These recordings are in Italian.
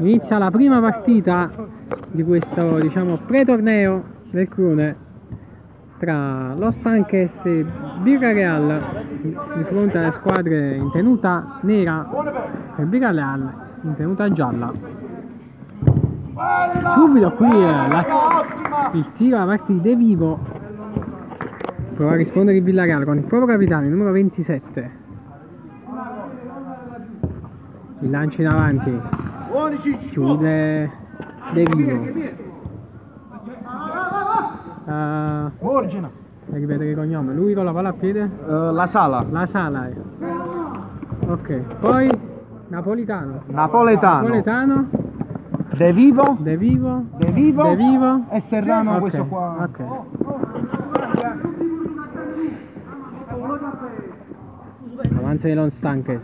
Inizia la prima partita di questo, diciamo, pre-torneo del Crune tra Los Tanques e Birra Real di fronte alle squadre in tenuta nera e Birra Real in tenuta gialla. Subito qui il tiro da parte di De Vivo, prova a rispondere il Villarreal con il proprio capitano, il numero 27. Il lancio in avanti, chiude De Vivo. Ripetere il cognome, lui con la palla a piede? La Sala. La Sala. Ok, poi Napoletano. De Vivo. De Vivo. E Serrano, okay, questo qua. Ok. Avanza di Los Tanques.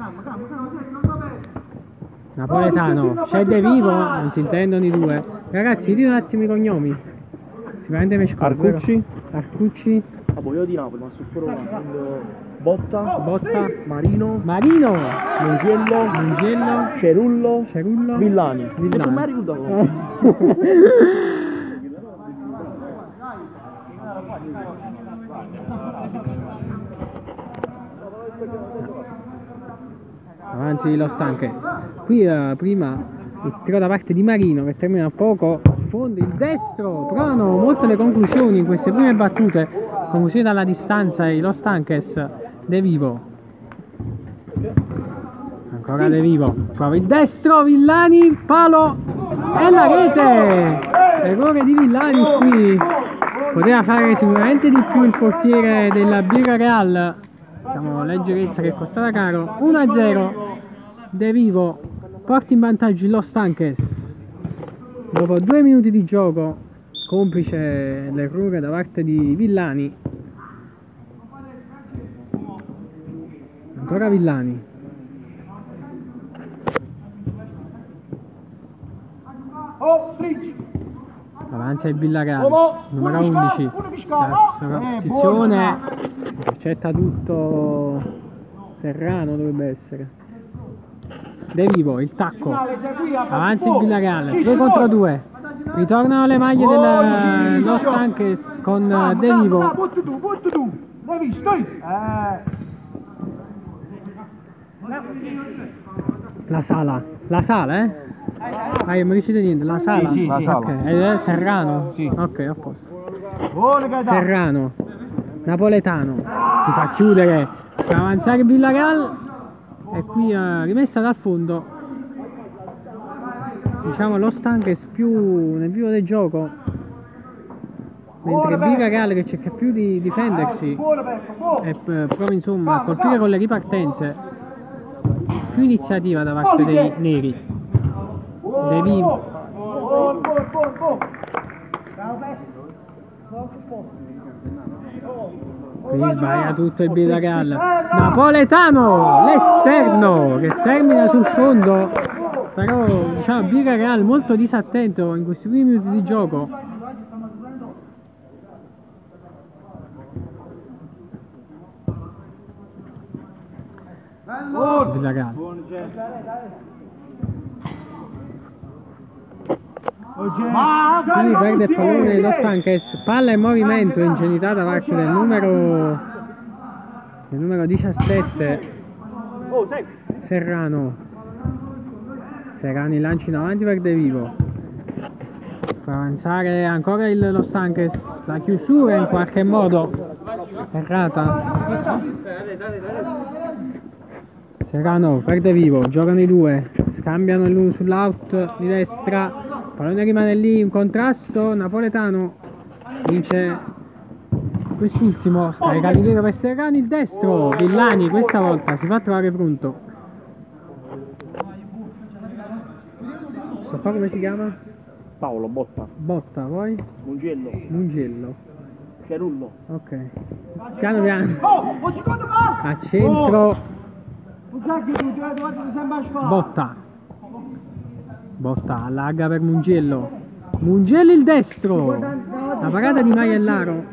Napoletano, c'è De Vivo, non si intendono i due. Ragazzi, dite un attimo i cognomi. Sicuramente mi scordo. Arcucci. Ah, poi io di Napoli, ma su Roma. Botta. Marino. Mungello. Cerullo. Villani. Non mi ricordo. Avanti di Los Tanques. Qui prima il tiro da parte di Marino che termina poco. Fondo il destro. Provano molto le conclusioni in queste prime battute. Conclusioni dalla distanza di Los Tanques. De Vivo. Ancora De Vivo. Prova il destro. Villani. Palo. E la rete. Errore di Villani qui. Poteva fare sicuramente di più il portiere della Birra Real. Diciamo leggerezza che è costata caro. 1-0. De Vivo porta in vantaggio Los Tanques. Dopo 2 minuti di gioco, complice l'errore da parte di Villani. Ancora Villani. Avanza il Villarreal, numero 11. Posizione, intercetta tutto Serrano, dovrebbe essere. De Vivo, il tacco. Avanza il Villarreal, 2 contro 2. Ritornano le maglie del Los Tanques con De Vivo. La Sala, Ah, io mi riuscite niente, la Sala? Sì, la Sala. Okay. Serrano? Sì. Ok, a posto. Serrano, Napoletano, si fa chiudere per avanzare il Villarreal e qui rimessa dal fondo. Diciamo Los Tanques più nel vivo del gioco, mentre Villarreal che cerca più di difendersi e prova insomma a colpire con le ripartenze. Più iniziativa da parte dei neri. De Vivo. Qui sbaglia tutto il Villarreal. Napoletano, l'esterno che termina sul fondo. Però diciamo Villarreal molto disattento in questi primi minuti di gioco. Villarreal. Quindi perde il pallone Los Tanques, palla in movimento, ingenuità da parte del numero 17 Serrano. Serrano il lancio in avanti per De Vivo, per avanzare ancora il Los Tanques, la chiusura in qualche modo errata. Serrano per De Vivo, giocano i due, scambiano l'uno sull'out di destra. Pallone rimane lì in contrasto, Napoletano vince quest'ultimo, scarica di tiro per Serrano, il destro, Villani questa volta si fa trovare pronto. Questo qua come si chiama? Paolo, Botta. Botta, poi? Mungello. Cerullo. Ok. Piano piano. A centro. Botta allarga per Mungello. Mungello il destro. La parata di Maiellaro.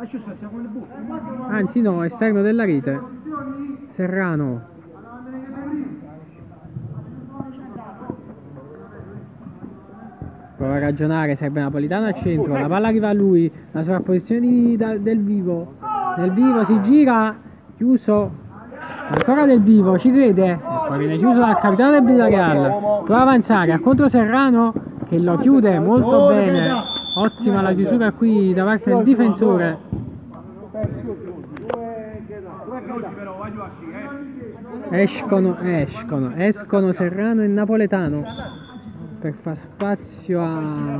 Anzi no, esterno della rete. Serrano. prova a ragionare, serve Napolitano al centro, la palla arriva a lui, la sovrapposizione del Vivo, si gira, chiuso, ancora Del Vivo, ci crede, e poi viene chiuso dal capitano del Villarreal, prova a avanzare a contro Serrano che lo chiude molto bene, ottima la chiusura qui da parte del difensore. Escono Serrano e Napoletano per far spazio a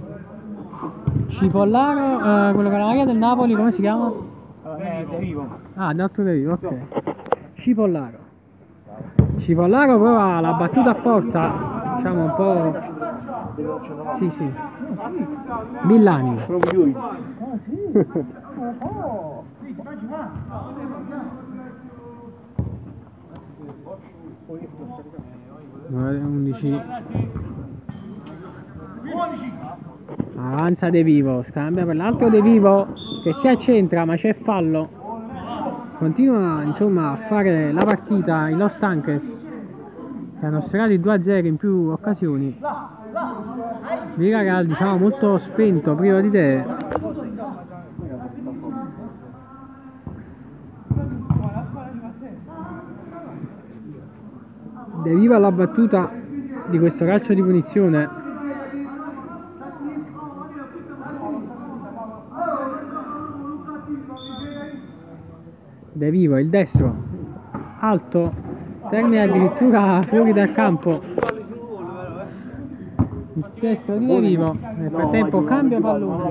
Cipollaro, quello che è l'area del Napoli, come si chiama? De Vivo. Ah, d'altro De Vivo, ok. Cipollaro prova la battuta a porta, diciamo un po'. Sì. Villani. Numero 11. Avanza De Vivo, scambia per l'altro De Vivo che si accentra ma c'è fallo. Continua insomma a fare la partita i Los Angeles che hanno sfiorato i 2-0 in più occasioni. Villarreal diciamo molto spento, privo di idee. De Vivo alla battuta di questo calcio di punizione. De Vivo, il destro, alto, termina addirittura fuori dal campo. Il destro di De Vivo, nel frattempo cambia pallone.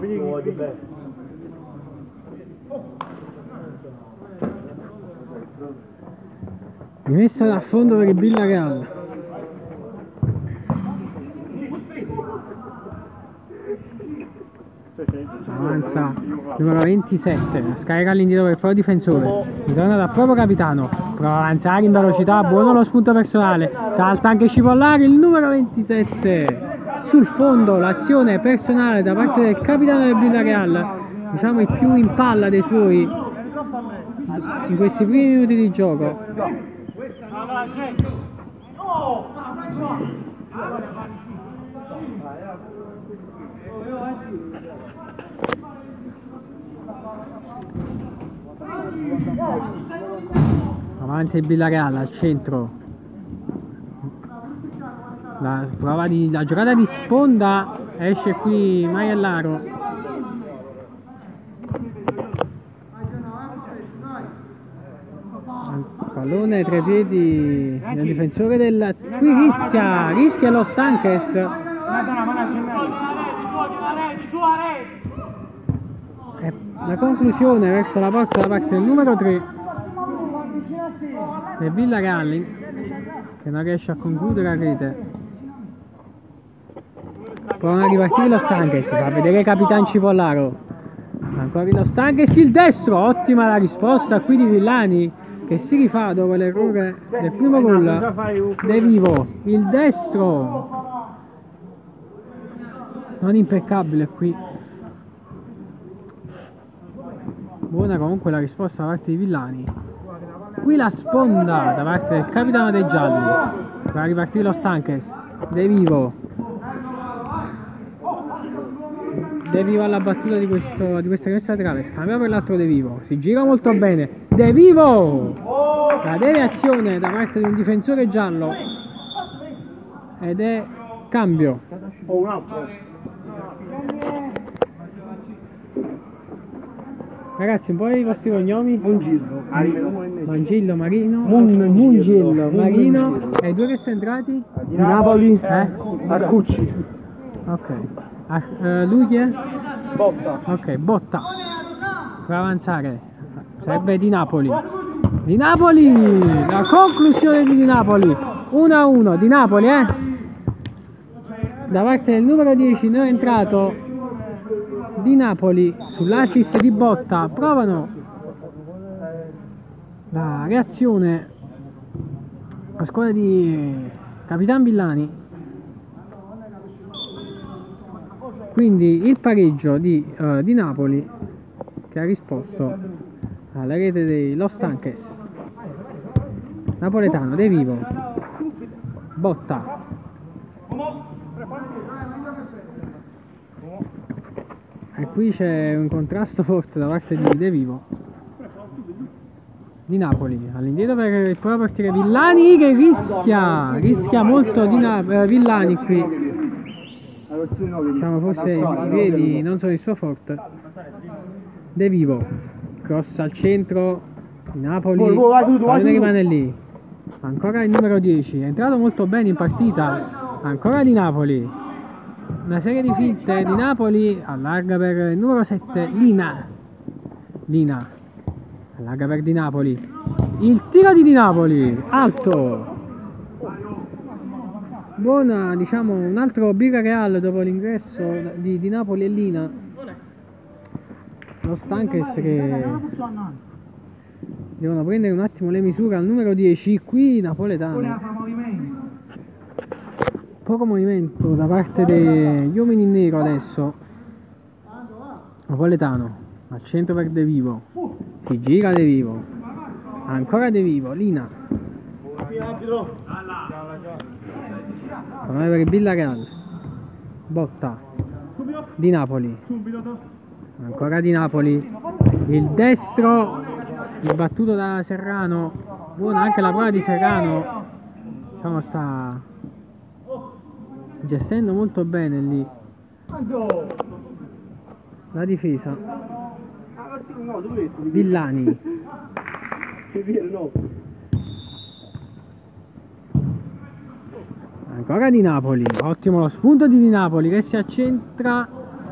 Rimessa dal fondo per il Villarreal. Avanza numero 27, scarica all'indietro per il proprio difensore, ritorna dal proprio capitano, prova a avanzare in velocità, buono lo spunto personale, salta anche Cipollari, il numero 27 sul fondo, l'azione personale da parte del capitano del Villarreal, diciamo il più in palla dei suoi in questi primi minuti di gioco. Avanza il Villarreal al centro, la giocata di sponda, esce qui Maiellaro, pallone tra i piedi del difensore del... qui rischia lo Stanches. La conclusione verso la porta da parte del numero 3 del Villarreal che non riesce a concludere a rete. Provano a ripartire lo Stanches, fa vedere Capitan Cipollaro, ancora lo Stanches, il destro, ottima la risposta qui di Villani che si rifà dopo l'errore del primo gol. De Vivo, il destro non impeccabile qui. Buona comunque la risposta da parte di Villani. Qui la sponda da parte del capitano dei gialli. Va a ripartire lo Stanches. De Vivo alla battuta di questa rimessa laterale. Scambia per l'altro De Vivo. Si gira molto bene. De Vivo! La deviazione da parte di un difensore giallo. Ed è cambio. Un altro. Ragazzi, un po' i vostri cognomi? Mungillo, Marino. Mungillo, Marino. E i due che sono entrati? Di Napoli. Arcucci. Ok. Lui chi è? Botta. Ok, Botta. Per avanzare. Sarebbe Di Napoli. Di Napoli! La conclusione di Napoli. 1-1. Di Napoli, da parte del numero 10 non è entrato Di Napoli sull'assist di Botta. Provano la reazione la squadra di Capitan Villani, quindi il pareggio di Napoli che ha risposto alla rete dei Los Angeles. Napoletano, De Vivo, Botta, E qui c'è un contrasto forte da parte di De Vivo, di Napoli. All'indietro per il proprio portiere Villani, che rischia molto Villani qui. Diciamo forse i piedi non sono il suo forte. De Vivo, cross al centro di Napoli, pallone rimane lì. Ancora il numero 10, è entrato molto bene in partita, ancora di Napoli. Una serie di finte di Napoli, allarga per il numero 7, Lina, allarga per Di Napoli, il tiro di Napoli, alto, buona, diciamo un altro Birra Real dopo l'ingresso di Napoli e Lina. Lo Stankes che devono prendere un attimo le misure al numero 10, qui napoletano. Poco movimento da parte degli uomini in nero adesso. Napoletano al centro per De Vivo, si gira De Vivo, ancora De Vivo, Lina, pallone per il Villarreal, botta di Napoli, ancora di Napoli, il destro, il battuto da Serrano, buona anche la prova di Serrano, diciamo sta gestendo molto bene lì la difesa. Villani, ancora di Napoli, ottimo lo spunto di Napoli che si accentra,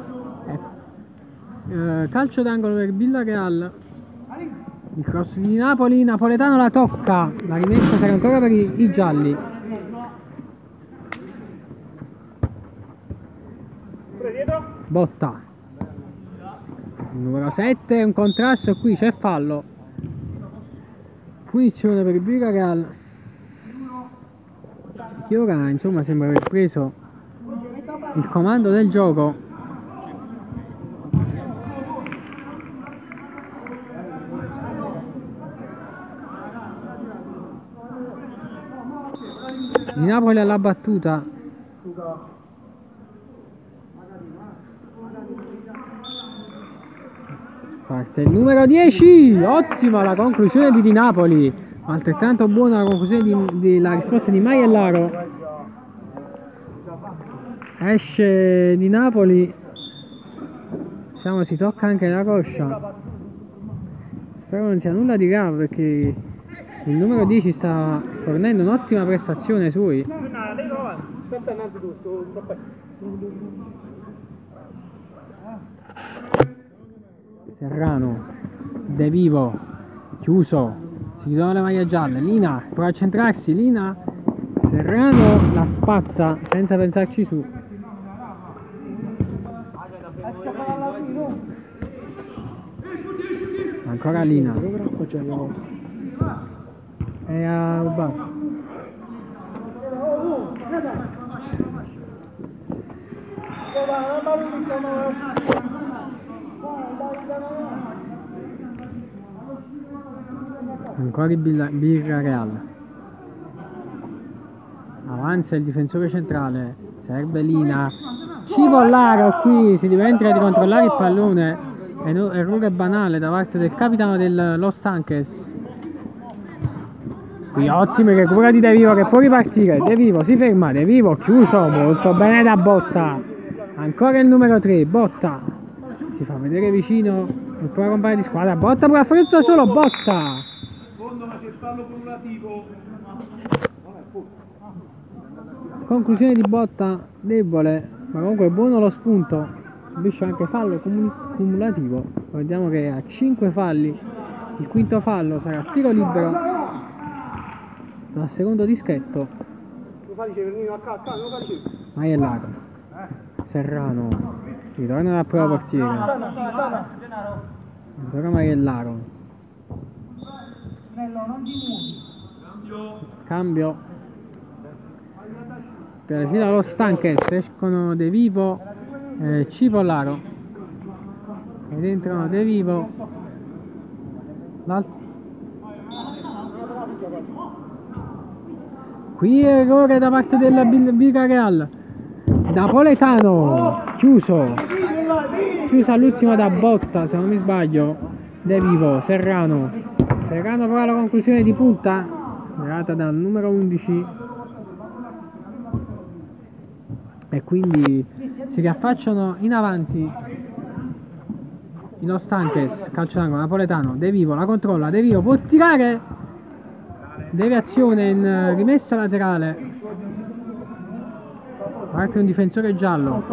calcio d'angolo per Villarreal, il cross di Napoli, napoletano la tocca, la rimessa sarà ancora per i gialli. Botta, il numero 7, un contrasto, qui c'è fallo, punizione per il Villarreal, che ora insomma sembra aver preso il comando del gioco. Di Napoli alla battuta, parte il numero 10, ottima la conclusione di Napoli, altrettanto buona la conclusione la risposta di Maiellaro. Esce di Napoli, diciamo si tocca anche la coscia, spero non sia nulla di grave perché il numero 10 sta fornendo un'ottima prestazione sui. Serrano, De Vivo, chiuso, si chiudono le maglie gialle, Lina prova a centrarsi, Lina, Serrano la spazza senza pensarci su. Ancora Lina, è a rubato. Ancora il Villarreal, avanza il difensore centrale, serve Lina, Cipollaro qui si dimentica di controllare il pallone, errore banale da parte del capitano dello Stankes. Qui ottima recupera di De Vivo che può ripartire, De Vivo si ferma, De Vivo chiuso, molto bene da Botta, ancora il numero 3, Botta, si fa vedere vicino il proprio compagno di squadra, Botta può fare tutto solo, Botta! Conclusione di Botta debole, ma comunque buono lo spunto, subisce anche fallo cumulativo, vediamo che ha 5 falli, il quinto fallo sarà tiro libero dal secondo dischetto. Maiellaro, Serrano, ritorna dal proprio portiere, ancora Maiellaro, cambio, fino allo Stankes, escono De Vivo, Cipollaro ed entrano De Vivo, qui errore da parte del Villarreal, napoletano chiuso chiusa all'ultimo da Botta, se non mi sbaglio. De Vivo, Serrano prova la conclusione di punta, data dal numero 11, e quindi si riaffacciano in avanti i Los Tanques. Calcio d'angolo napoletano, De Vivo la controlla, De Vivo può tirare, deviazione in rimessa laterale, parte un difensore giallo.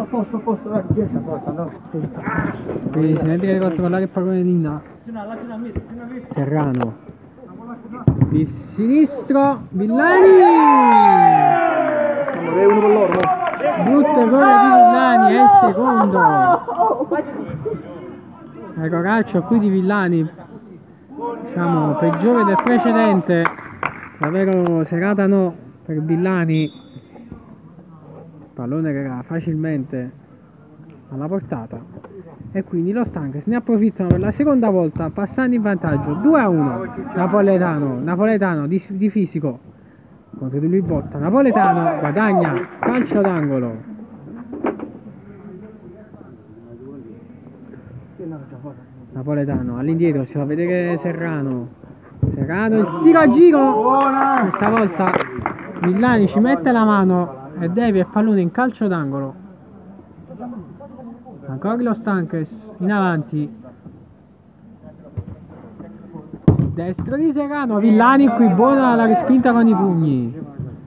Quindi si deve controllare il pallone Lina. Serrano di sinistro, Villani, brutto errore di Villani, è il secondo. Ecco, calcio qui di Villani, diciamo peggiore del precedente, davvero serata no per Villani, pallone che era facilmente alla portata, e quindi Los Tanques ne approfittano per la seconda volta, passando in vantaggio 2-1. Napoletano di fisico contro di lui Botta, Napoletano guadagna calcio d'angolo. Napoletano all'indietro, si fa vedere Serrano, il tiro a giro, questa volta Villani ci mette la mano e devia il pallone in calcio d'angolo. Ancora Los Tanques in avanti, destro di Serrano, Villani qui buona la respinta con i pugni.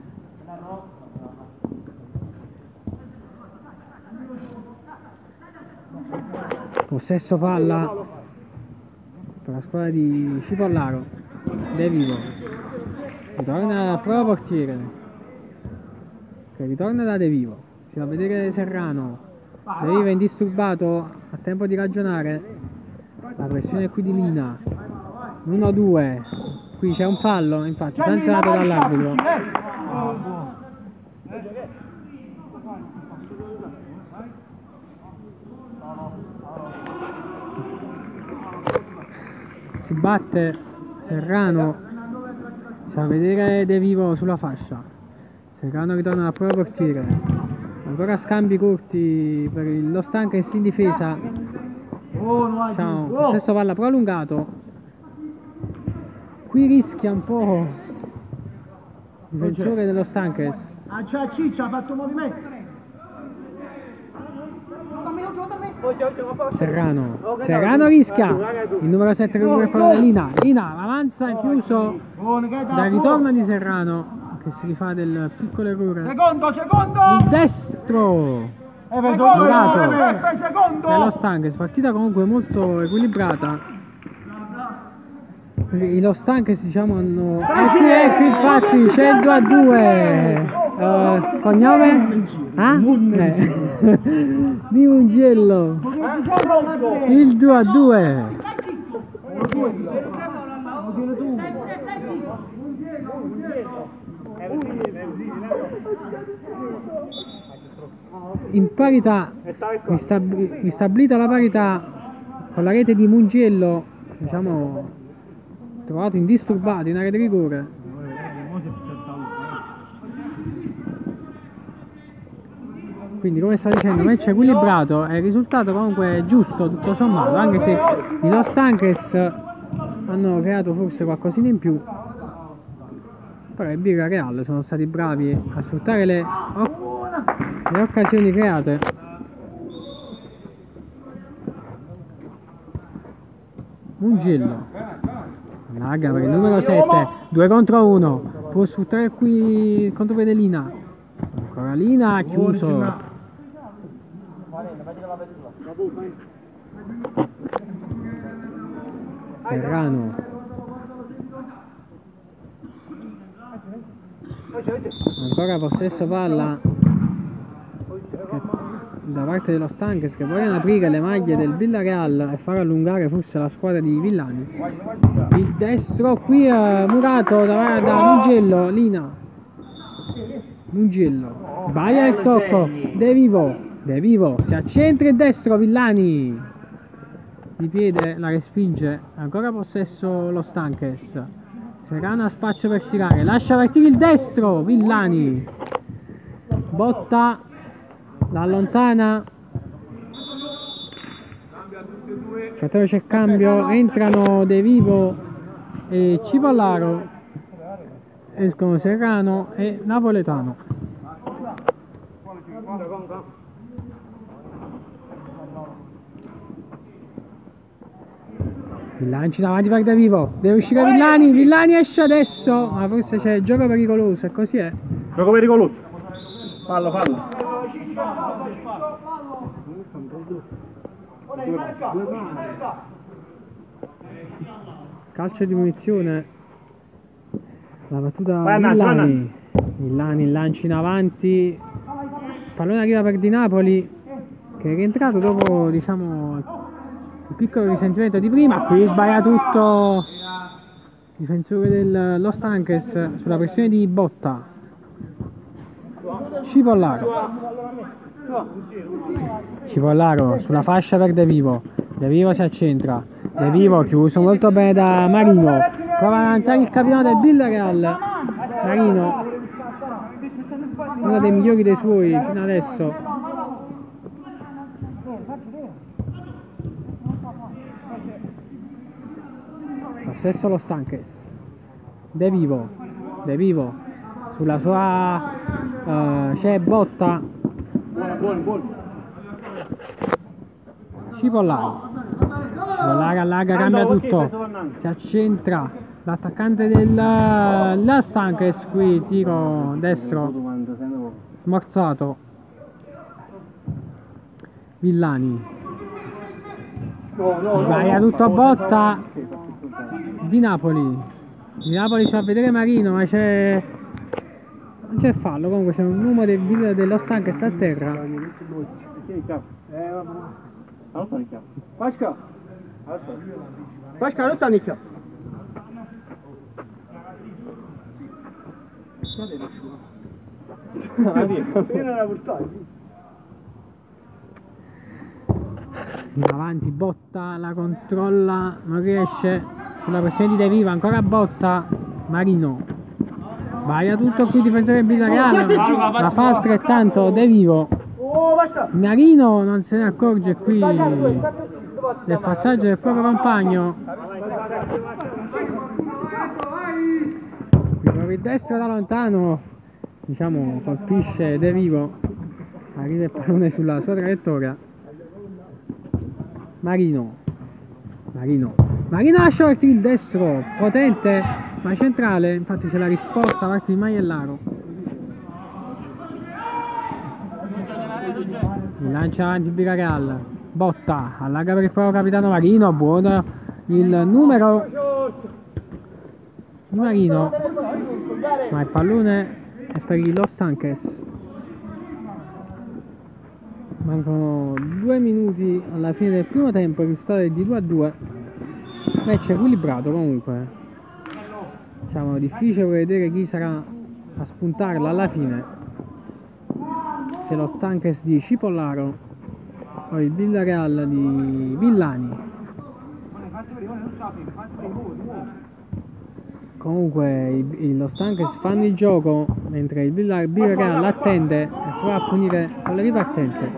Possesso palla per la squadra di Cipollaro. De Vivo ritorna al proprio portiere, che ritorna da De Vivo, si va a vedere Serrano. De Vivo è indisturbato, a tempo di ragionare, la pressione qui di Lina, 1-2, qui c'è un fallo, infatti sanzionato dall'arbitro. Si batte Serrano, si fa vedere De Vivo sulla fascia. Serrano ritorna al proprio portiere. Ancora scambi corti per il Los Tanques in difesa. Diciamo, possesso palla prolungato. Qui rischia un po' il difensore dello Tanques. Ciccia ha fatto movimento. Serrano rischia, il numero 7 che recupera quello di Lina avanza, chiuso dal ritorno di Serrano, che si rifà del piccolo errore. Secondo! Il destro dello Tanques, partita comunque molto equilibrata. I Los Tanques, diciamo, hanno... qui infatti c'è il 2-2. Cognome? Di Mungello, il 2-2. In parità, ristabilita la parità con la rete di Mungello, diciamo, trovato indisturbato in area di rigore. Quindi, come stavo dicendo, match equilibrato e il risultato comunque giusto tutto sommato, anche se i Los Tanques hanno creato forse qualcosina in più, però i Birra Real sono stati bravi a sfruttare le occasioni create. Mungello larga per il numero 7, 2 contro 1, può sfruttare qui il contropiede Lina. Ancora Lina, chiuso. Serrano, ancora possesso palla da parte dello Tanques, che vogliono aprire le maglie del Villarreal e far allungare forse la squadra di Villani. Il destro qui murato da Mungello. Lina, Mungello sbaglia il tocco. De Vivo si accentra il destro, Villani di piede la respinge. Ancora possesso lo Tanques. Serrano ha spazio per tirare, lascia partire il destro, Villani. Botta, la allontana. 14 c'è cambio, entrano De Vivo e Cipollaro, escono Serrano e Napoletano. Il lancio davanti per De Vivo, deve uscire Villani, Villani esce adesso, ma forse c'è gioco pericoloso e così è. Gioco pericoloso. Fallo, fallo. Calcio di munizione, la battuta Villani, Villani lancio in avanti, pallone arriva per Di Napoli che è rientrato dopo, diciamo, il piccolo risentimento di prima. Qui sbaglia tutto il difensore del Los Angeles sulla pressione di Botta. Cipollaro sulla fascia per De Vivo, De Vivo si accentra, De Vivo chiuso molto bene da Marino, prova ad avanzare il capitano del Villarreal, Marino, uno dei migliori dei suoi fino adesso. Possesso Los Angeles, De Vivo sulla sua c'è Botta, Cipollaro allarga, cambia tutto, si accentra l'attaccante del Los Angeles, qui tiro destro smorzato, Villani sbaglia tutto a Botta, Di Napoli si fa vedere Marino, ma c'è non c'è fallo, comunque c'è un uomo dello Angeles a terra. Paška non sta nicchia. In avanti Botta, la controlla, non riesce, sulla pressione di De Vivo, ancora Botta, Marino sbaglia tutto qui, difensore Villarreal, la fa altrettanto De Vivo, Marino non se ne accorge qui del passaggio del proprio compagno, qui per il destro da lontano, diciamo, colpisce De Vivo, arriva il pallone sulla sua traiettoria, Marino lascia partire il destro, potente ma centrale, infatti c'è la risposta da parte di Maiellaro. Il lancia avanti Villarreal, Botta, allarga per il proprio capitano Marino, buono il numero di Marino, ma il pallone è per il Los Angeles. Mancano 2 minuti alla fine del primo tempo, il risultato è di 2-2, match equilibrato comunque. Diciamo, difficile vedere chi sarà a spuntarla alla fine, se lo Angeles di Cipollaro o il Villarreal di Villani. Comunque lo Angeles fanno il gioco mentre il Villarreal attende e prova a punire con le ripartenze.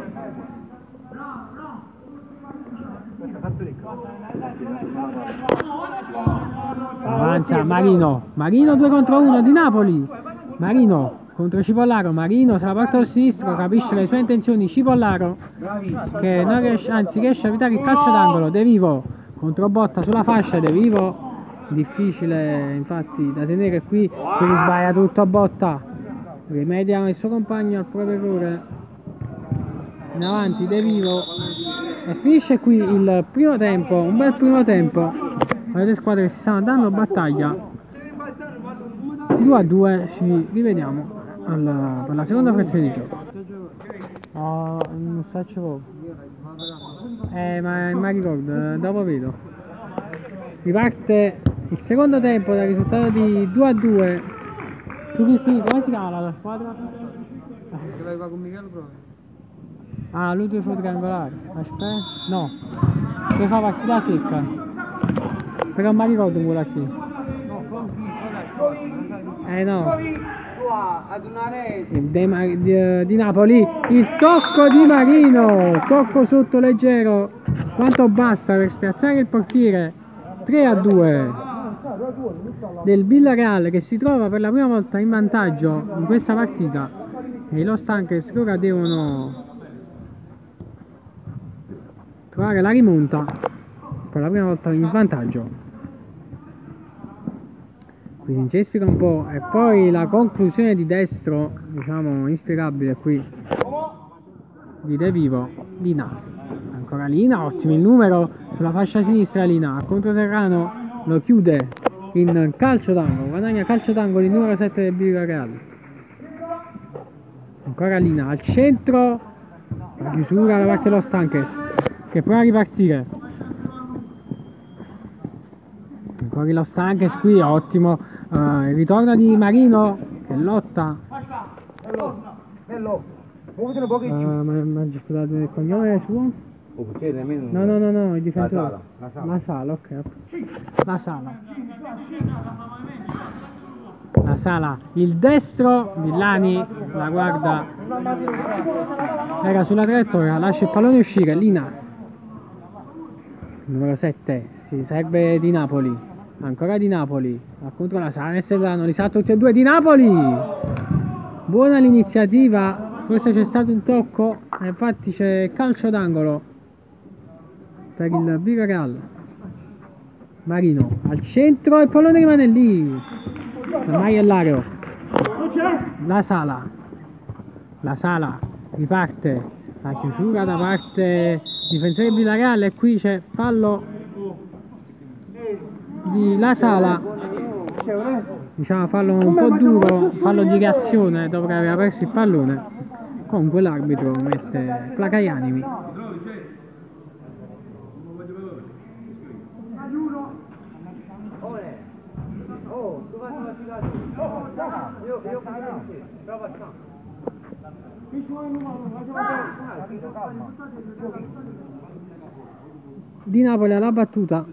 Avanza Marino 2 contro 1 di Napoli, Marino contro Cipollaro, Marino se la porta al sinistro, capisce le sue intenzioni Cipollaro che non riesce, anzi riesce a evitare il calcio d'angolo. De Vivo contro Botta sulla fascia, De Vivo difficile infatti da tenere qui, quindi sbaglia tutto a Botta, rimedia il suo compagno al proprio errore, in avanti De Vivo e finisce qui il primo tempo, un bel primo tempo, le due squadre che si stanno dando battaglia. 2-2, ci rivediamo per la seconda frazione di gioco. Oh, non faccio proprio, ma ricordo, dopo vedo. Riparte il secondo tempo dal risultato di 2-2. Tu dici come si chiama la squadra? Che vai qua con Michele proprio. Ah, lui deve fare triangolare. Aspetta, no, deve fare partita secca. Però non mi ricordo quello qui. No. Ad una rete. Di Napoli, il tocco di Marino, tocco sotto leggero quanto basta per spiazzare il portiere. 3-2 del Villarreal, che si trova per la prima volta in vantaggio in questa partita, e i Los Angeles ora devono trovare la rimonta per la prima volta in svantaggio. Qui si incespica un po', e poi la conclusione di destro, diciamo inspiegabile qui, di De Vivo. Lina, ancora Lina, ottimo il numero sulla fascia sinistra. Lina contro Serrano, lo chiude in calcio d'angolo, guadagna calcio d'angolo il numero 7 del Villarreal. Ancora Lina al centro, la chiusura da parte dello Stanques, che prova a ripartire. Ancora lo Stanques qui, ottimo il ritorno di Marino che lotta. Ma scusate, il cognome è suo? No, il difensore. La Sala, ok. La Sala, il destro, Villani la guarda, era sulla traiettoria, lascia il pallone uscire. Lina, numero 7, si serve di Napoli, ancora di Napoli, va contro la Sala e Serrano, li sa tutti e due di Napoli. Buona l'iniziativa, forse c'è stato un tocco, infatti c'è calcio d'angolo per il Villarreal. Marino al centro, il pallone rimane lì, Maiellaro. La Sala riparte, la chiusura da parte difensore del Villarreal, e qui c'è fallo di La Sala, diciamo fallo un po' duro, fallo di reazione dopo che aveva perso il pallone. Comunque l'arbitro placa gli animi. Di Napoli alla battuta.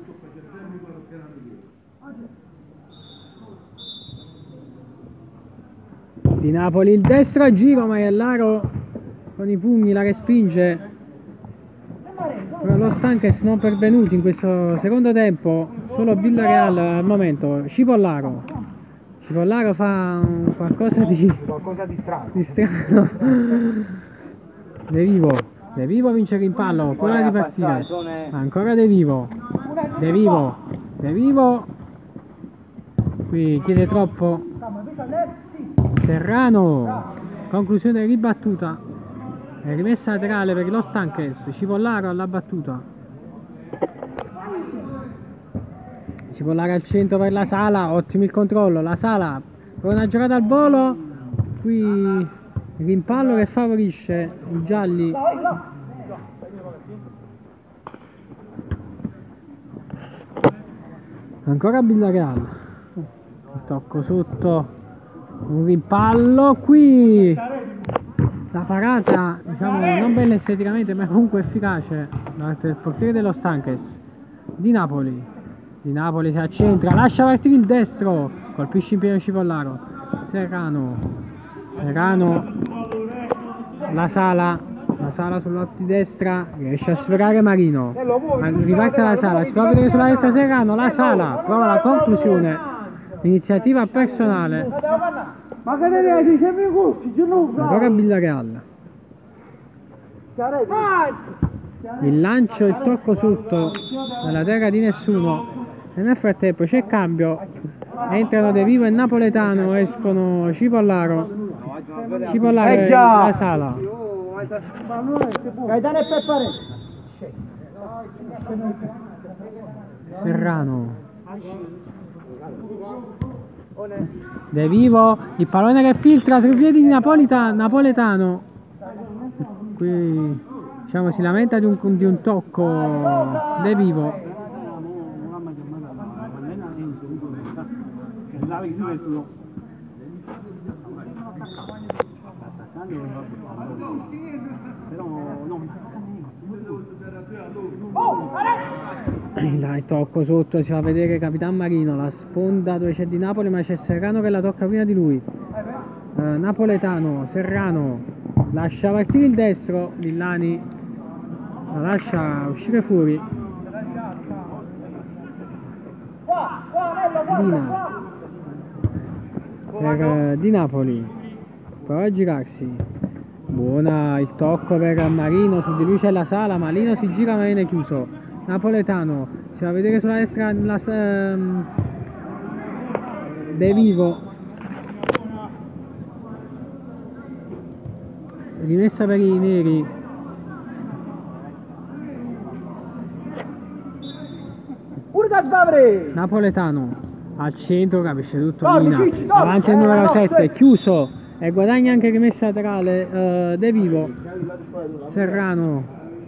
Di Napoli il destro a giro, Maiellaro con i pugni la respinge, però lo Stanques non pervenuti in questo secondo tempo, solo Villarreal al momento. Cipollaro fa qualcosa di strano. De Vivo vince il rimpallo, prova a ripartire, ancora De Vivo, qui chiede troppo Serrano, conclusione ribattuta e rimessa laterale per lo Stanques. Cipollaro alla battuta, Cipollaro al centro per La Sala, ottimo il controllo, La Sala per una giocata al volo, qui rimpallo che favorisce i gialli. Ancora Villarreal, tocco sotto, un rimpallo qui, la parata diciamo non bella esteticamente ma comunque efficace da parte del portiere dello Stanques. Di Napoli si accentra, lascia partire il destro, colpisce in pieno Cipollaro. Serrano, La Sala sull'otto di destra, riesce a sfregare Marino, riparte La Sala, si può vedere sulla destra Serrano, La Sala prova la conclusione, l'iniziativa personale. Ancora Villarreal, il lancio, il tocco sotto nella terra di nessuno, e nel frattempo c'è cambio, entrano De Vivo e Napoletano, escono Cipollaro e La Sala. Serrano, De Vivo, il pallone che filtra sui piedi di Napoletano, qui diciamo si lamenta di un tocco De Vivo. Il tocco sotto, si fa vedere Capitan Marino, la sponda dove c'è Di Napoli ma c'è Serrano che la tocca prima di lui. Napoletano, Serrano lascia partire il destro, Villani la lascia uscire fuori. Dina per Di Napoli, prova a girarsi, buona il tocco per Marino, su di lui c'è la Sala, Marino si gira ma viene chiuso. Napoletano si va a vedere sulla destra De Vivo, rimessa per i neri. Napoletano al centro, capisce tutto Lina, avanza il numero 7, chiuso e guadagna anche rimessa laterale De Vivo. Serrano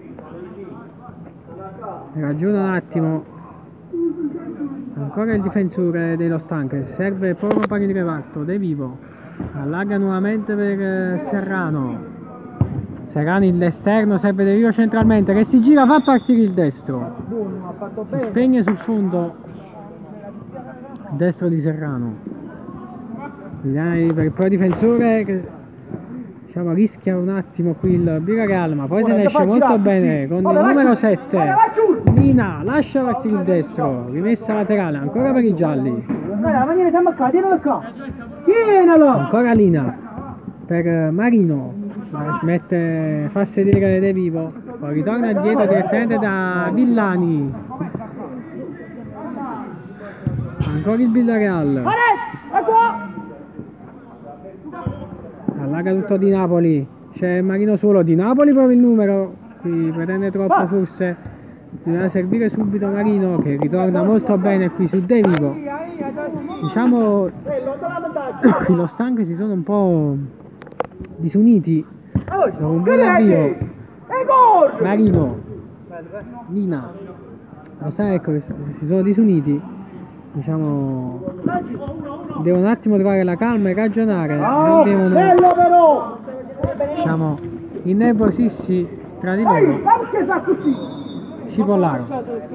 ragiona un attimo, ancora il difensore dello Stanche, serve poco pari di reparto. De Vivo allarga nuovamente per Serrano. Serrano l'esterno, serve De Vivo centralmente che si gira, fa partire il destro, si spegne sul fondo destro di Serrano. Per il pro difensore che diciamo rischia un attimo qui il Villarreal, ma poi se ne esce molto bene con il numero 7. Lina lascia partire il destro, rimessa laterale ancora per i gialli. Ancora Lina per Marino, fa sedere De Vivo, poi ritorna dietro direttamente da Villani. Ancora il Villarreal, allarga tutto Di Napoli, c'è Marino solo, Di Napoli prova il numero, qui pretende troppo forse, bisogna servire subito Marino che ritorna molto bene qui su De Vivo. Diciamo lo Stanche si sono un po' disuniti dopo un buon avvio. Marino, Lina, lo Stanche, ecco, si sono disuniti, diciamo devono un attimo trovare la calma e ragionare, non devono, diciamo, innervosirsi tra di loro. Cipollaro,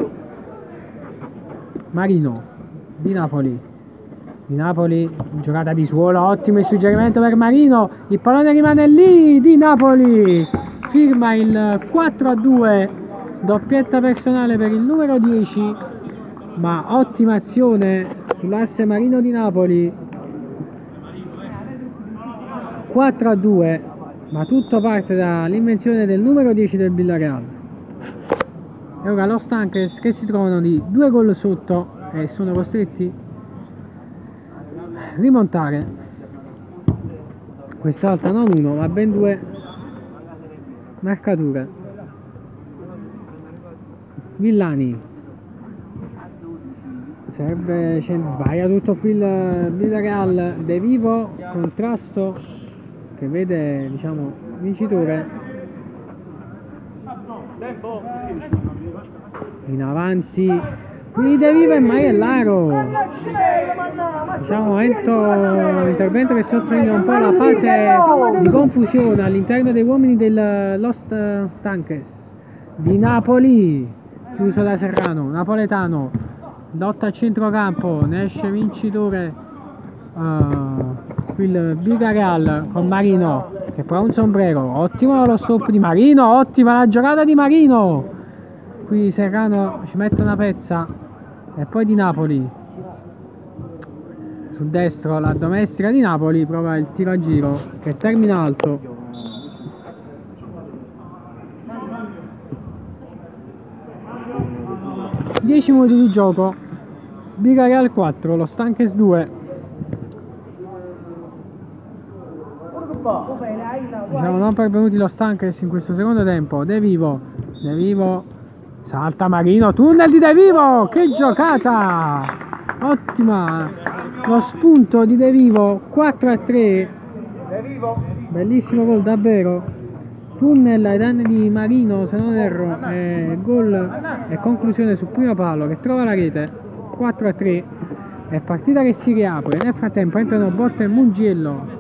Marino, Di Napoli, giocata di suolo, ottimo il suggerimento per Marino, il pallone rimane lì, Di Napoli firma il 4-2, doppietta personale per il numero 10, ma ottima azione sull'asse Marino Di Napoli. 4-2, ma tutto parte dall'invenzione del numero 10 del Villarreal. E ora lo Stanques che si trovano di 2 gol sotto e sono costretti a rimontare, questa volta non uno ma ben 2 marcature. Villani serve, sbaglia tutto qui il Villarreal. De Vivo, contrasto che vede, diciamo, vincitore in avanti qui De Vivo e Maiellaro, diciamo intervento che sottolinea un po' la fase di confusione all'interno dei uomini del Lost Tankers. Di Napoli chiuso da Serrano, Napoletano lotta a centrocampo, ne esce vincitore qui il Villarreal con Marino che prova un sombrero, ottimo lo stop di Marino, ottima la giocata di Marino, qui Serrano ci mette una pezza e poi Di Napoli sul destro, la domestica di Napoli prova il tiro a giro che termina alto. Dieci minuti di gioco, Villarreal 4, lo Stanques 2. Diciamo non pervenuti lo Stanques in questo secondo tempo. De Vivo, salta Marino, tunnel di De Vivo, che giocata! Ottima, lo spunto di De Vivo, 4-3, bellissimo gol davvero. Tunnel ai danni di Marino, se non erro, gol e conclusione sul primo palo che trova la rete. 4-3, è partita che si riapre. Nel frattempo entrano Botta e Mugello.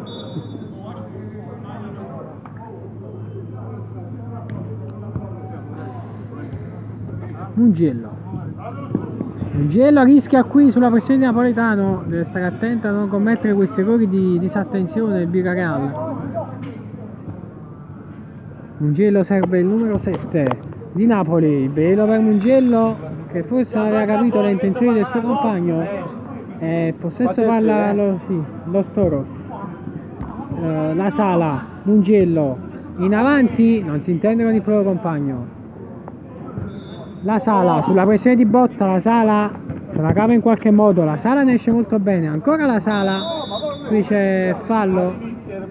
Mugello rischia qui sulla pressione di Napoletano, deve stare attento a non commettere questi errori di disattenzione del Villarreal. Mugello serve il numero 7, di Napoli, velo per Mugello che forse non aveva capito le intenzioni del suo compagno, possesso palla lo Storos, la Sala, Mugello in avanti, non si intende con il proprio compagno, la Sala sulla pressione di Botta, la Sala se la cava in qualche modo, la Sala ne esce molto bene, ancora la Sala, qui c'è fallo.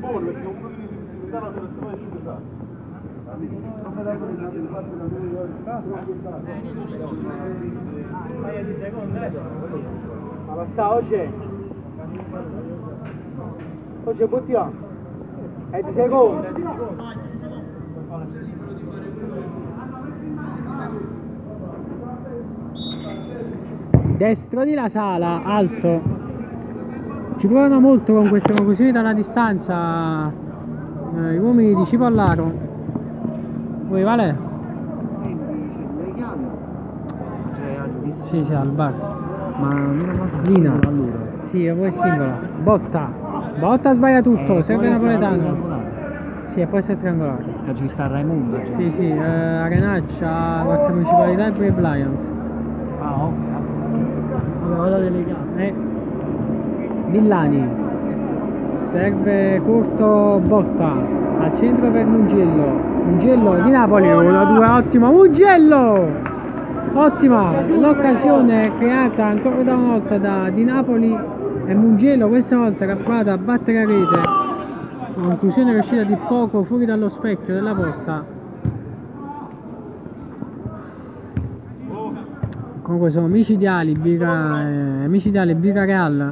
Ma sta oggi buttiamo è di secondo. Destro di la Sala, alto, ci provano molto con queste conclusioni dalla distanza gli uomini di Cipollaro. Vuoi Vale? Sì, al bar. Ma Lina. Sì, poi singola. Botta sbaglia tutto, serve Napoletano. Sì, e può essere triangolare. Ci sta Raimundo. Sì, Arenaccia, Quarta Municipalità e Brave Lions. Ah, ok. Vado delle Villani. Serve corto Botta. Al centro per Mugello di Napoli. 1-2, ottimo Mugello! Ottima l'occasione creata ancora una volta di Napoli e Mugello questa volta che ha provato a battere a rete, conclusione riuscita di poco fuori dallo specchio della porta. Comunque sono micidiali Birra Real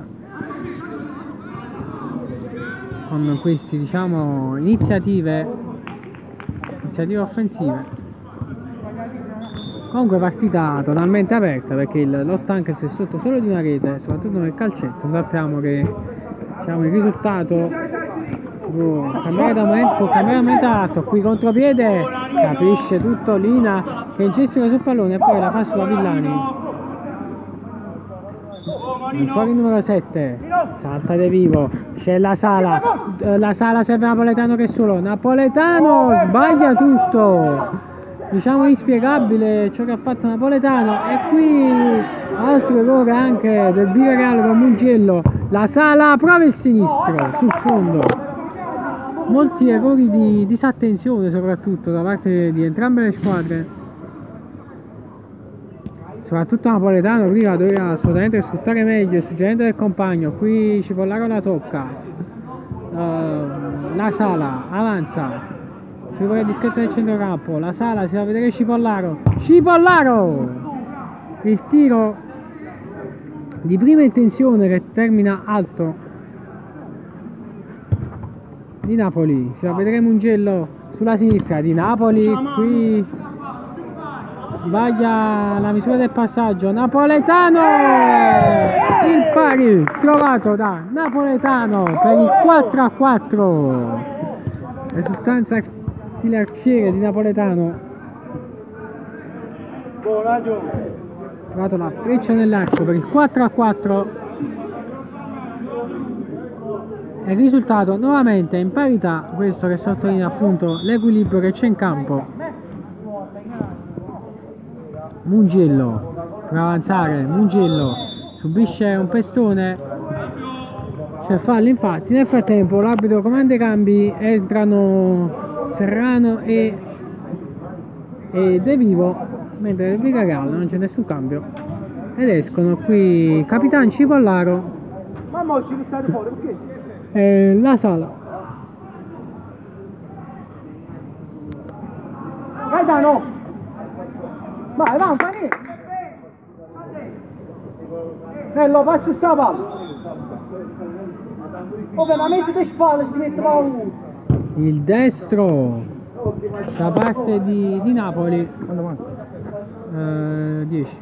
con queste diciamo iniziative offensive. Comunque partita totalmente aperta perché lo Stankers è sotto solo di una rete, soprattutto nel calcetto. Sappiamo che diciamo, il risultato può cambiare da momento all'altro. Qui contropiede, capisce tutto Lina che incespica sul pallone e poi la fa sulla Villani. Ancora il numero 7, salta De Vivo, c'è la Sala serve Napoletano che è solo, Napoletano sbaglia tutto. Diciamo inspiegabile ciò che ha fatto Napoletano e qui altro errore anche del Birra Real con Mugello, la Sala prova il sinistro sul fondo, molti errori di disattenzione soprattutto da parte di entrambe le squadre, soprattutto Napoletano prima doveva assolutamente sfruttare meglio il suggerimento del compagno, qui Cipollaro la tocca, la Sala avanza, si vuole discreto nel centrocampo, la Sala si va a vedere Cipollaro, il tiro di prima intenzione che termina alto di Napoli, si va a vedere Mugello sulla sinistra di Napoli, qui sbaglia la misura del passaggio, Napoletano, il pari trovato da Napoletano per il 4-4, risultanza l'arciere di Napoletano, ha trovato la freccia nell'arco per il 4-4 e il risultato nuovamente in parità, questo che sottolinea appunto l'equilibrio che c'è in campo. Mugello per avanzare, Mugello subisce un pestone, c'è fallo infatti, nel frattempo l'arbitro comanda i cambi, entrano Serrano e De Vivo, mentre nel Birra Real non c'è nessun cambio ed escono qui Capitan Cipollaro e la Sala. Gaetano! Vai, fai! Nello, passa sta palla! Ovviamente di spalle si mette la uno! Il destro da parte di Napoli, 10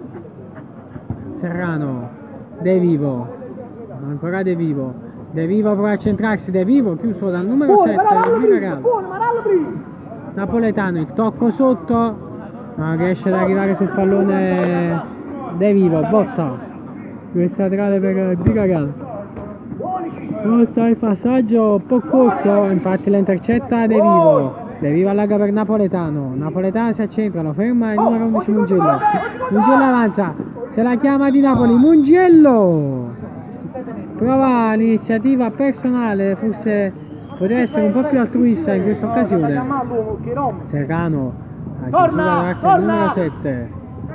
Serrano, De Vivo, ancora De Vivo prova a centrarsi, De Vivo chiuso dal numero 7 del Birra Real. Napoletano, il tocco sotto, non riesce ad arrivare sul pallone De Vivo, Botta, questo laterale per il Birra Real. Volta il passaggio un po' corto, infatti la intercetta De Vivo. De Vivo allarga per Napoletano, Napoletano si accentra, lo ferma il numero 11 Mugello, Mugello avanza, se la chiama di Napoli, Mugello prova l'iniziativa personale, forse poteva essere un po' più altruista in questa occasione. Serrano a chiusura da parte del numero 7,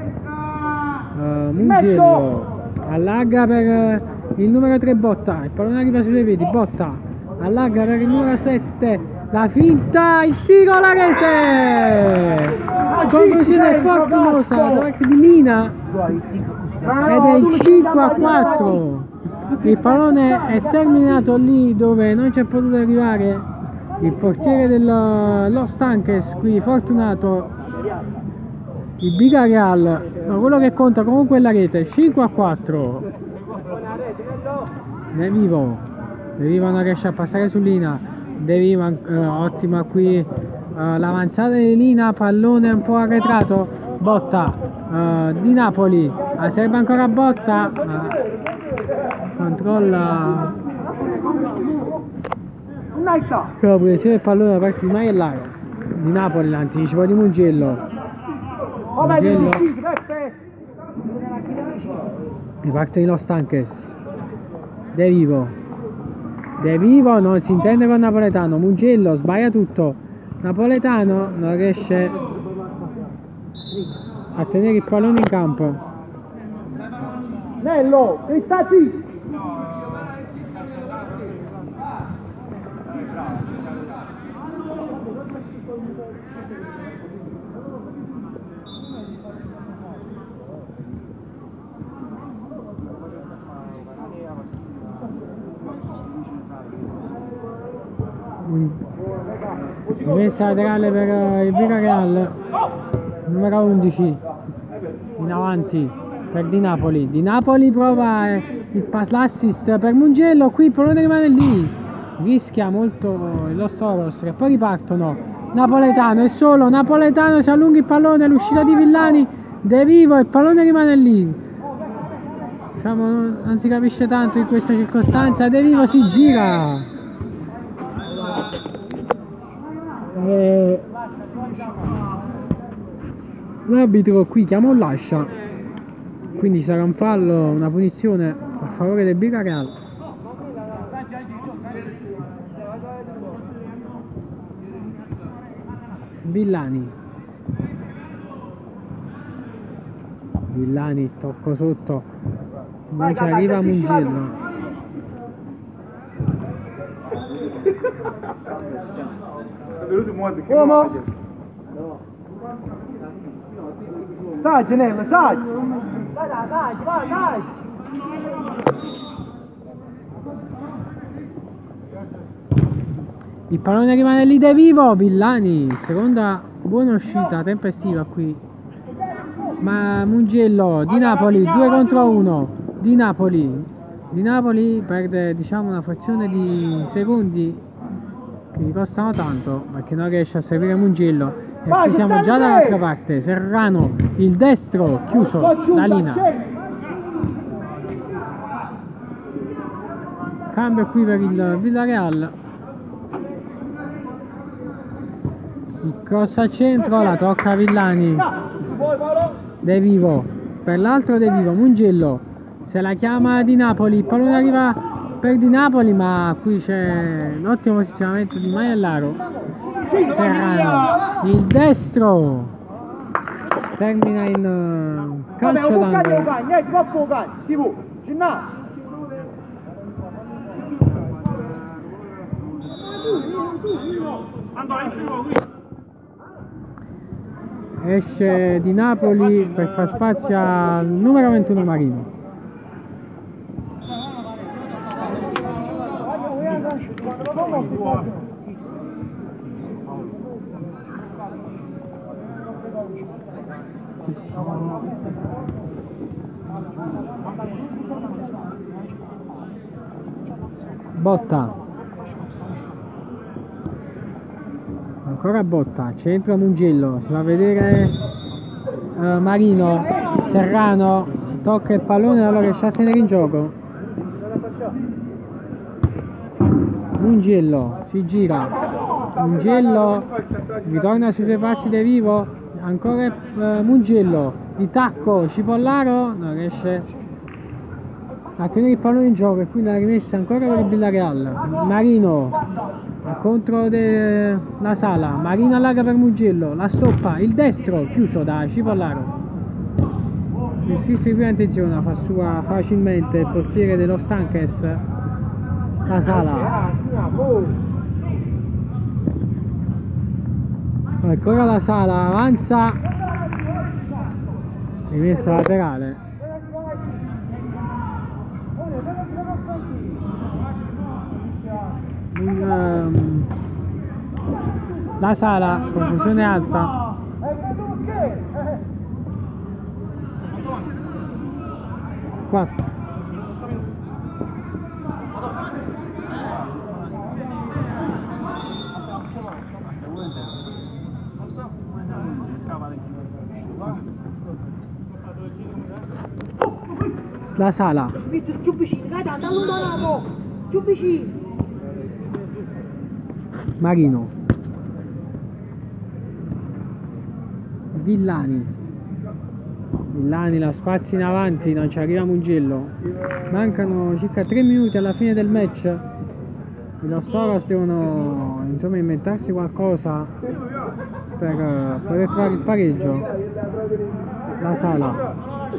Mugello allarga per il numero 3 Botta, il pallone arriva sulle piedi, Botta allarga per il numero 7, la finta, il tiro alla rete, conclusione fortunosa da parte di Lina ed è il 5-4. Il pallone è terminato lì dove non c'è potuto arrivare il portiere dello Los Angeles, qui fortunato il Villarreal, ma quello che conta comunque è la rete. 5-4. De Vivo non riesce a passare su Lina, De Vivo ottima qui l'avanzata di Lina, pallone un po' arretrato, Botta di Napoli, serve ancora Botta, controlla la posizione del pallone da parte di Maiellaro di Napoli, l'anticipo di Mugello, riparte di Los Angeles, De Vivo non si intende con Napoletano, Mugello sbaglia tutto, Napoletano non riesce a tenere il pallone in campo. Nello, Cristazzi! Messa laterale per il Villarreal, numero 11 in avanti per Di Napoli prova l'assist per Mugello, qui il pallone rimane lì, rischia molto lo Toros che poi ripartono, Napoletano è solo, Napoletano si allunga il pallone, l'uscita di Villani, De Vivo, il pallone rimane lì, diciamo non si capisce tanto in questa circostanza, De Vivo si gira. L'arbitro qui chiama un lascia, quindi sarà un fallo, una punizione a favore del Villarreal. Villani, tocco sotto, non ci arriva Mugello. Uomo! Sai, Genella, sai! Dai! Il pallone rimane lì, De Vivo, Villani, seconda buona uscita, tempestiva qui. Ma Mugello, di Napoli, 2 contro 1, Di Napoli perde, diciamo, una frazione di secondi che gli costano tanto perché non riesce a seguire Mugello, e qui siamo già dall'altra parte, Serrano, il destro chiuso da Lina, cambio qui per il Villarreal, il cross al centro, la tocca Villani, De Vivo, per l'altro De Vivo, Mugello se la chiama Di Napoli, il pallone arriva per Di Napoli, ma qui c'è un ottimo posizionamento di Maiellaro. Serrano, il destro termina in calcio d'angolo. Esce Di Napoli per far spazio al numero 21 Marino. Botta, ancora Botta, centro Mugello, si va a vedere Marino, Serrano tocca il pallone, allora riesce a tenere in gioco. Mugello si gira, Mugello ritorna sui suoi passi De Vivo, ancora Mugello, di tacco, Cipollaro, non riesce a tenere il pallone in gioco e quindi la rimessa ancora per il Villarreal. Marino contro la Sala, Marino allarga per Mugello, la stoppa, il destro chiuso da Cipollaro. Il Sissi qui attenzione, fa sua facilmente il portiere dello Stankes, la Sala. Ancora la Sala, avanza, rimessa laterale. La Sala, conclusione alta. Quattro. La Sala. Più vicino, dai, allontanato! Più vicino! Marino. Villani. Villani la spazia in avanti, non ci arriva Mugello. Mancano circa 3 minuti alla fine del match. I Lostoros devono insomma inventarsi qualcosa per poter trovare il pareggio. La Sala.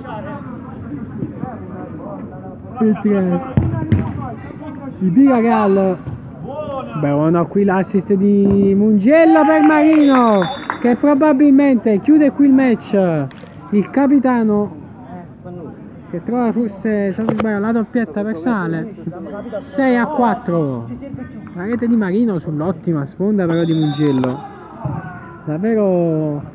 Il Villarreal. Buono qui l'assist di Mugello per Marino, che probabilmente chiude qui il match. Il capitano che trova forse, se non sbaglio, la doppietta personale. 6-4. La rete di Marino sull'ottima sponda però di Mugello. Davvero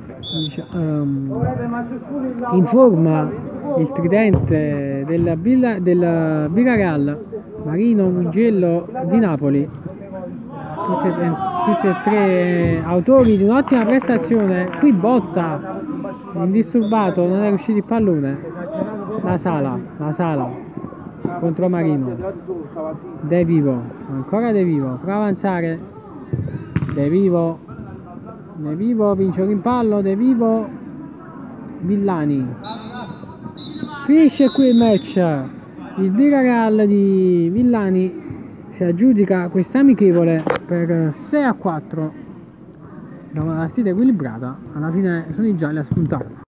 in forma il tridente del Villarreal, Marino, Mugello di Napoli. Tutti e tre autori di un'ottima prestazione. Qui Botta indisturbato, non è riuscito il pallone. La Sala contro Marino. De Vivo, ancora De Vivo, prova a avanzare. De Vivo vince un rimpallo. De Vivo, Villani. Finisce qui il match. Il Villarreal di Villani si aggiudica questa amichevole per 6-4 da una partita equilibrata. Alla fine sono i gialli a spuntare.